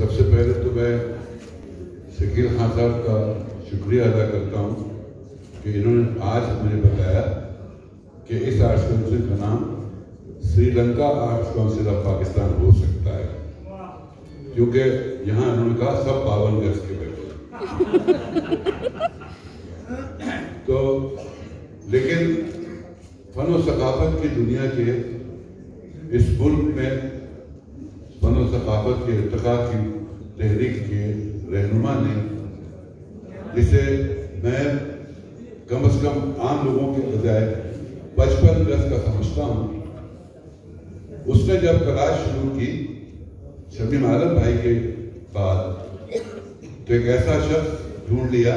سب سے پہلے تو میں شکیل خان صاحب کا شکریہ ادا کرتا ہوں کہ انہوں نے آج مجھے بتایا کہ اس آرٹس کونسل کا نام Sri Lanka arts council of Pakistan ہو سکتا ہے، کیونکہ یہاں انہوں نے کہا سب 52 گز کے بیٹھے تو لیکن فن و ثقافت کی دنیا کے اس ملک میں فن و ثقافت کے ارتقاء کی تحریک کے رہنما نے جسے میں کم از کم عام لوگوں کے بجائے 55 گز کا سمجھتا ہوں، اس نے جب تلاش شروع کی شمیم عالم بھائی کے بعد تو ایک ایسا شخص ڈھونڈ لیا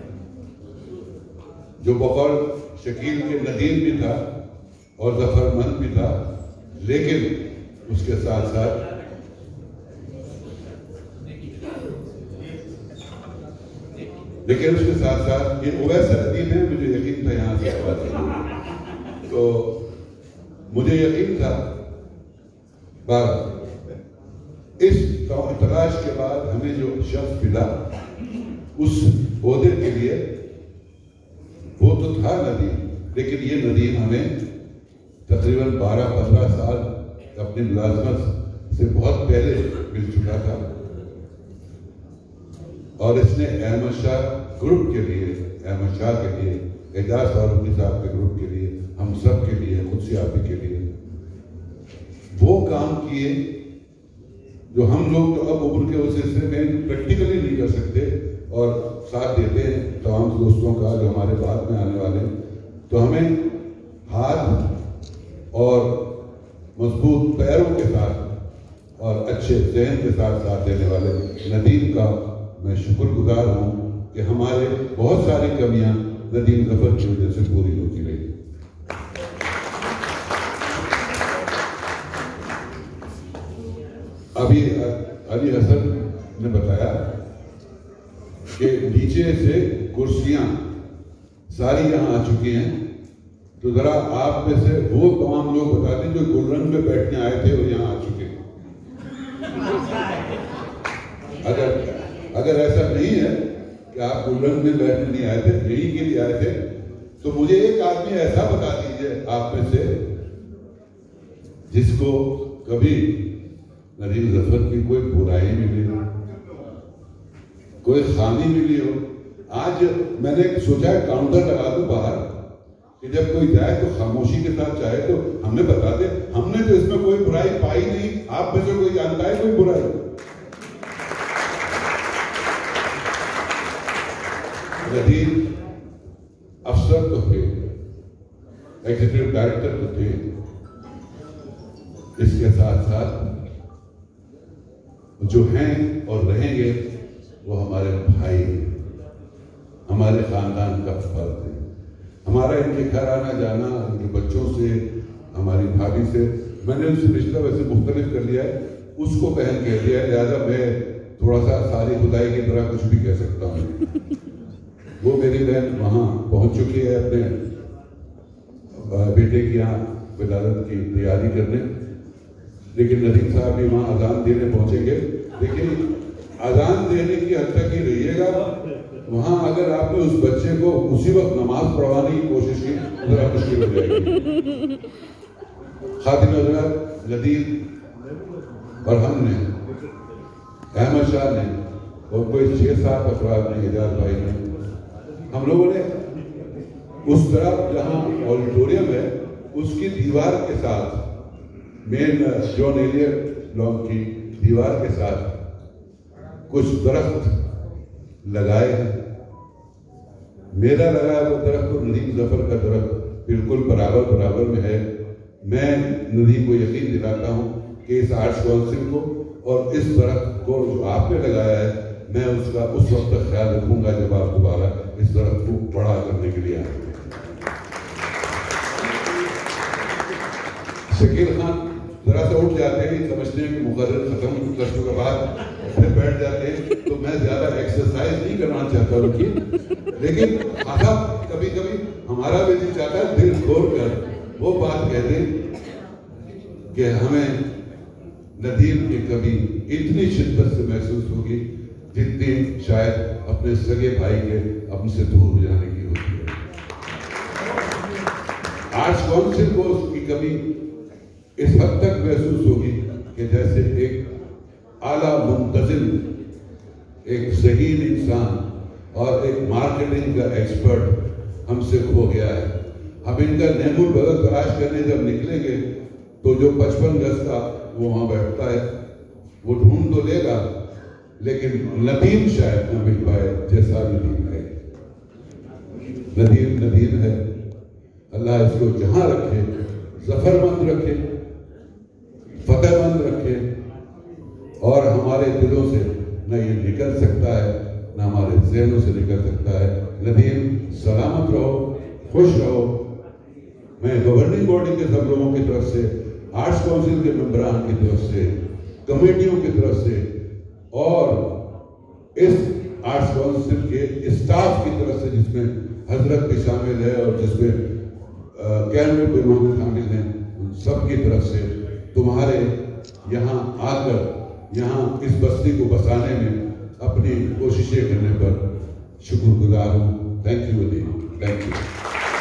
جو بقول شکیل کے ندیم بھی تھا اور ظفر مند بھی تھا، لیکن اس کے ساتھ ساتھ یہ اویس ندیم ہے، مجھے یقین تھا یہاں سے بات ہے تو مجھے یقین تھا اس تلاش کے بعد ہمیں جو شخص ملا اس عہدے کے لیے وہ تو تھا ندیم، لیکن یہ ندیم ہمیں تقریباً 12-15 سال اپنی ملازمت سے بہت پہلے مل چکا تھا، اور اس نے احمد شاہ گروپ کے لیے، احمد شاہ کے لیے، اعجاز فاروقی صاحب کے گروپ کے لیے، ہم سب کے لیے، قدسی آپی کے لیے وہ کام کیے جو ہم لوگ تو اب عمر کے اس حصے میں پریکٹیکلی نہیں کر سکتے، اور ساتھ دیتے ہیں تمام دوستوں کا جو ہمارے بعد میں آنے والے، تو ہمیں ہاتھ اور مضبوط پیروں کے ساتھ اور اچھے ذہن کے ساتھ ساتھ دینے والے ندیم کا میں شکر گزار ہوں کہ ہمارے بہت ساری کمیاں ندیم ظفر کی وجہ سے پوری ہوتی رہی۔ ابھی علی حسن نے بتایا کہ نیچے سے کرسیاں ساری یہاں آ چکی ہیں، تو ذرا آپ میں سے وہ تمام لوگ بتا دیں جو گلرنگ میں بیٹھنے آئے تھے اور یہاں آ چکے ہیں۔ اگر ایسا نہیں ہے کہ آپ گلرنگ میں بیٹھنے نہیں آئے تھے، یہی کے لیے آئے تھے، تو مجھے ایک آدمی ایسا بتا دیجئے آپ میں سے جس کو کبھی ندیم ظفر کی کوئی برائی ملی ہو، کوئی خامی ملی ہو۔ آج میں نے سوچا ہے کاؤنٹر لگا دوں باہر کہ جب کوئی جائے تو خاموشی کے ساتھ چاہے تو ہمیں بتا دے، ہم نے تو اس میں کوئی برائی پائی نہیں، آپ میں سے کوئی جانتا ہے کوئی برائی؟ ندیم افسر تو تھے، ایگزیکٹو ڈائریکٹر تو تھے، اس کے ساتھ ساتھ جو ہیں اور رہیں گے وہ ہمارے بھائی ہیں، ہمارے خاندان کا فرد ہے۔ ہمارا ان کے گھر آنا جانا، ان کے بچوں سے، ہماری بھابھی سے، میں نے ان سے رشتہ ویسے مختلف کر لیا ہے، اس کو بہن کہہ دیا ہے، لہٰذا میں تھوڑا سا ساری خدائی کی طرح کچھ بھی کہہ سکتا ہوں۔ وہ میری بہن وہاں پہنچ چکی ہے اپنے بیٹے کی یہاں ولادت کی تیاری کرنے، لیکن ندیم صاحب بھی وہاں اذان دینے پہنچیں گے، لیکن اذان دینے کی حد تک ہی رہیے گا، وہاں اگر آپ نے اس بچے کو اسی وقت نماز پڑھوانے کی کوشش کی ذرا مشکل ہو جائے گی۔ خاتون حضرات، ندیم اور ہم نے، احمد شاہ نے، اور کوئی 6-7 افراد نے، اعجاز بھائی نے، ہم لوگوں نے اس طرح جہاں آڈیٹوریم ہے اس کی دیوار کے ساتھ، مین جون ایلیٹ لانگ کی دیوار کے ساتھ کچھ درخت لگائے ہیں۔ میرا لگایا وہ درخت اور ندیم ظفر کا درخت بالکل برابر میں ہے۔ میں ندیم کو یقین دلاتا ہوں کہ اس آرٹس کونسل کو اور اس درخت کو جو آپ نے لگایا ہے، میں اس کا اس وقت تک خیال رکھوں گا جب آپ دوبارہ اس درخت کو بڑا کرنے کے لیے آئیں گے۔ شکیل خان ذرا سا اٹھ جاتے ہیں، سمجھتے ہیں کہ مقرر ختم کر چکے بعد پھر بیٹھ جاتے ہیں، تو میں زیادہ ایکسرسائز نہیں کرنا چاہتا ان کی، لیکن کبھی کبھی ہمارا بھی نہیں چاہتا دل کھول کر وہ بات کہہ دیں کہ ہمیں ندیم کی کمی اتنی شدت سے محسوس ہوگی جتنی شاید اپنے سگے بھائی کے اپنے سے دور ہو جانے کی ہوتی ہے۔ آرٹس کونسل کو اس کی کمی اس حد تک محسوس ہوگی کہ جیسے ایک اعلیٰ منتظم، ایک ذہین انسان اور ایک مارکیٹنگ کا ایکسپرٹ ہم سے کھو گیا ہے۔ ہم ان کا نعم البدل تلاش کرنے جب نکلیں گے تو جو 55 گز کا وہ وہاں بیٹھتا ہے وہ ڈھونڈ تو لے گا، لیکن ندیم شاید نہ مل پائے جیسا ندیم ہے۔ ندیم ہے، اللہ اس کو جہاں رکھے ظفر مند رکھے، فتح مند رکھے، اور ہمارے دلوں سے نہ یہ نکل سکتا ہے نہ ہمارے ذہنوں سے نکل سکتا ہے۔ ندیم سلامت رہو، خوش رہو۔ میں گورننگ باڈی کے سب لوگوں کی طرف سے، آرٹس کونسل کے ممبران کی طرف سے، کمیٹیوں کی طرف سے، اور اس آرٹس کونسل کے اسٹاف کی طرف سے جس میں حضرت بھی شامل ہے اور جس میں کیمرے پہ لوگ شامل ہیں، ان سب کی طرف سے تمہارے یہاں آ کر یہاں اس بستی کو بسانے میں اپنی کوششیں کرنے پر شکر گزار ہوں۔ Thank you Nadeem, thank you.